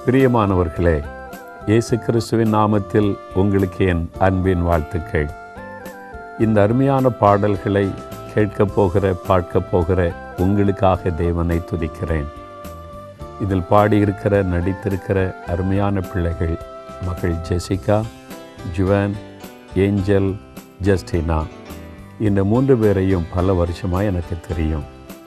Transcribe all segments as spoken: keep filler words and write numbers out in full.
பிரியமானவர்களே, இயேசு கிறிஸ்துவின் நாமத்தில் உங்களுக்கு என் அன்பின் வாழ்த்துக்கள். இந்த அருமையான பாடல்களை கேட்கப் போகிற பார்க்க போகிற உங்களுக்காக தேவனை துதிக்கிறேன். இதில் பாடியிருக்கிற நடித்திருக்கிற அருமையான பிள்ளைகள் மகள் ஜெசிகா, ஜுவான், ஏஞ்சல், ஜஸ்டினா. இந்த மூன்று பேரையும் பல வருஷமாக எனக்கு தெரியும்.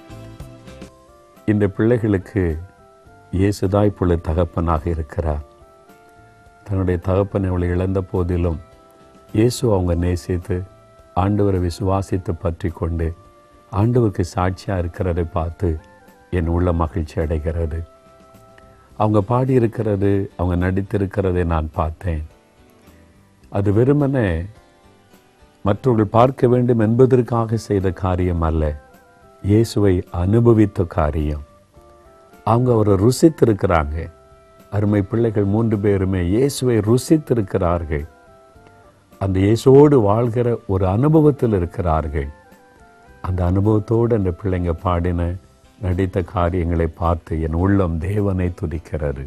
இந்த பிள்ளைகளுக்கு இயேசுதான் இப்பொழுது தகப்பனாக இருக்கிறார். தன்னுடைய தகப்பனை அவளை இழந்த போதிலும் இயேசு அவங்க நேசித்து ஆண்டவரை விசுவாசித்து பற்றி கொண்டு ஆண்டவருக்கு சாட்சியாக இருக்கிறதை பார்த்து என் உள்ள மகிழ்ச்சி அடைகிறது. அவங்க பாடியிருக்கிறது, அவங்க நடித்திருக்கிறதை நான் பார்த்தேன். அது வெறுமனே மற்றவர்கள் பார்க்க வேண்டும் என்பதற்காக செய்த காரியம் அல்ல, இயேசுவை அனுபவித்த காரியம். அவங்க அவரை ருசித்திருக்கிறாங்க. அருமை பிள்ளைகள் மூன்று பேருமே இயேசுவை ருசித்திருக்கிறார்கள். அந்த இயேசுவோடு வாழ்கிற ஒரு அனுபவத்தில் இருக்கிறார்கள். அந்த அனுபவத்தோடு அந்த பிள்ளைங்க பாடின நடித்த காரியங்களை பார்த்து என் உள்ளம் தேவனை துதிக்கிறது.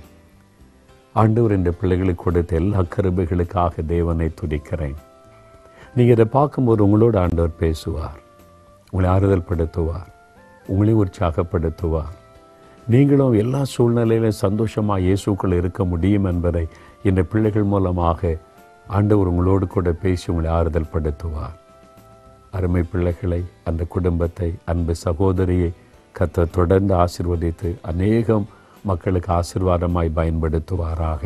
ஆண்டவர் இந்த பிள்ளைகளுக்கு கொடுத்த எல்லா கிருபைகளுக்காக தேவனை துதிக்கிறேன். நீங்கள் இதை பார்க்கும்போது உங்களோட ஆண்டவர் பேசுவார், உங்களை ஆறுதல் படுத்துவார், உங்களை உற்சாகப்படுத்துவார். நீங்களும் எல்லா சூழ்நிலையிலும் சந்தோஷமாக இயேசுக்குள் இருக்க முடியும் என்பதை இந்த பிள்ளைகள் மூலமாக ஆண்டவர் உங்களோடு கூட பேசி உங்களை ஆறுதல் படுத்துவார். அருமை பிள்ளைகளை, அந்த குடும்பத்தை, அன்பு சகோதரியை கர்த்தர் தொடர்ந்து ஆசீர்வதித்து அநேகம் மக்களுக்கு ஆசீர்வாதமாய் பயன்படுத்துவாராக.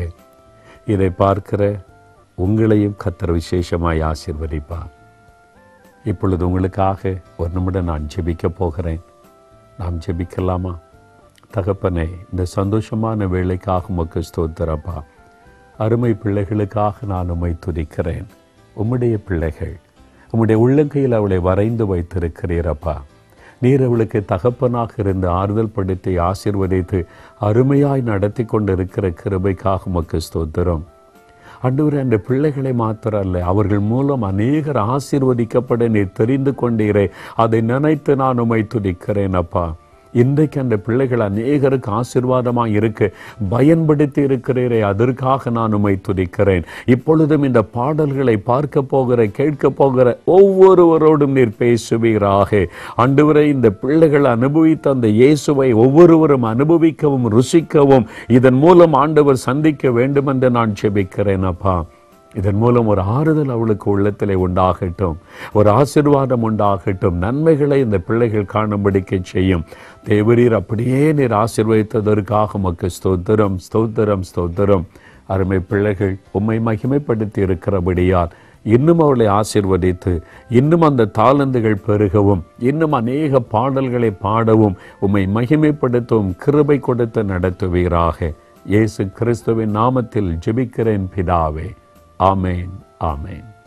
இதை பார்க்கிற உங்களையும் கர்த்தர் விசேஷமாய் ஆசீர்வதிப்பார். இப்பொழுது உங்களுக்காக ஒரு நிமிடம் நான் ஜெபிக்க போகிறேன். நாம் ஜெபிக்கலாமா? தகப்பனே, இந்த சந்தோஷமான வேலைக்காக உமக்கு ஸ்தோத்திரப்பா. அருமை பிள்ளைகளுக்காக நான் உம்மை துதிக்கிறேன். உம்முடைய பிள்ளைகள் உம்முடைய உள்ளங்கையில் அவளை வரைந்து வைத்திருக்கிறீரப்பா. நீர் அவளுக்கு தகப்பனாக இருந்து ஆறுதல் படுத்தி ஆசீர்வதித்து அருமையாய் நடத்தி கொண்டிருக்கிற கிருபைக்காக உமக்கு ஸ்தோத்திரம். ஆண்டவரே, அந்த பிள்ளைகளை மாத்திரம் அல்ல, அவர்கள் மூலம் அநேகர் ஆசீர்வதிக்கப்பட நீர் தெரிந்து கொண்டீரே, அதை நினைத்து நான் உம்மை துதிக்கிறேன் அப்பா. இன்றைக்கு அந்த பிள்ளைகள் அநேகருக்கு ஆசீர்வாதமாக இருக்க பயன்படுத்தி இருக்கிறீரே, அதற்காக நான் உம்மை துதிக்கிறேன். இப்பொழுதும் இந்த பாடல்களை பார்க்க போகிற கேட்க போகிற ஒவ்வொருவரோடும் நீர் பேசுவீராக. ஆண்டவரே, இந்த பிள்ளைகள் அனுபவித்த அந்த இயேசுவை ஒவ்வொருவரும் அனுபவிக்கவும் ருசிக்கவும் இதன் மூலம் ஆண்டவர் சந்திக்க வேண்டும் என்று நான் ஜெபிக்கிறேன் அப்பா. இதன் மூலம் ஒரு ஆறுதல் அவளுக்கு உள்ளத்திலே உண்டாகட்டும், ஒரு ஆசீர்வாதம் உண்டாகட்டும், நன்மைகளை இந்த பிள்ளைகள் காணும்படிக்க செய்யும். தேவரீர் அப்படியே நீர் ஆசீர்வதித்ததற்காக உமக்கு ஸ்தோத்திரம், ஸ்தோத்திரம், ஸ்தோத்திரம். அருமை பிள்ளைகள் உம்மை மகிமைப்படுத்தி இருக்கிறபடியால் இன்னும் அவளை ஆசீர்வதித்து இன்னும் அந்த தாளந்துகள் பெருகவும் இன்னும் அநேக பாடல்களை பாடவும் உம்மை மகிமைப்படுத்தவும் கிருபை கொடுத்து நடத்துவீராக. இயேசு கிறிஸ்துவின் நாமத்தில் ஜெபிக்கிறேன் பிதாவே. ஆமேன், ஆமேன்.